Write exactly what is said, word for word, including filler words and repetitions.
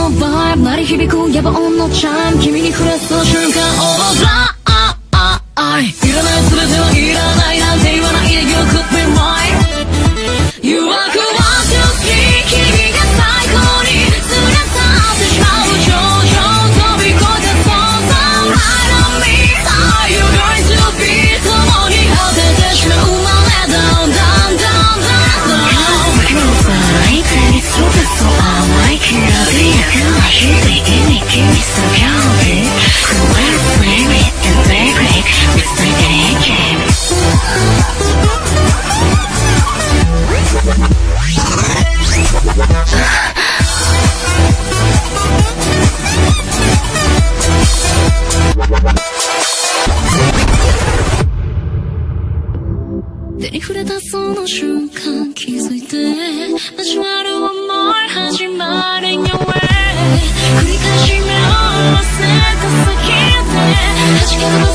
のバイブ鳴り響く野望のチャイム君に触れそう瞬間 Over blind いらない全てはいらないなんて言わないで You could be mine 誘惑は好き君が最高に連れ去ってしまう頂上飛び越えて So so right on me Are you going to be 共に果ててしまう生まれ Down down down down down 君のさ相手にそれそう甘いきらびやかな日々に君さがり Let's play with the baby It's like an game 手に触れたその瞬間気づいて交わる想い始まり Your way 繰り返し目を合わせた先で弾け飛ぶ